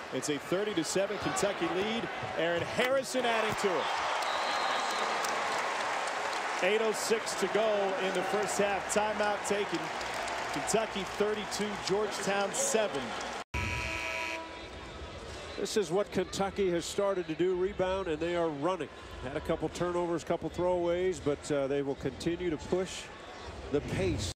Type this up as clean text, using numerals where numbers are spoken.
It's a 30-7 Kentucky lead. Aaron Harrison adding to it. 8:06 to go in the first half. Timeout taken. Kentucky 32, Georgetown 7. This is what Kentucky has started to do, rebound, and they are running. Had a couple turnovers, couple throwaways, but they will continue to push the pace.